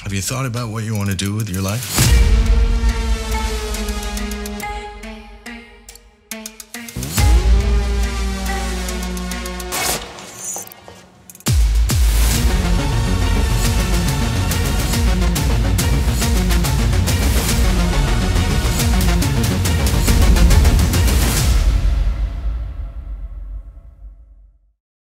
Have you thought about what you want to do with your life?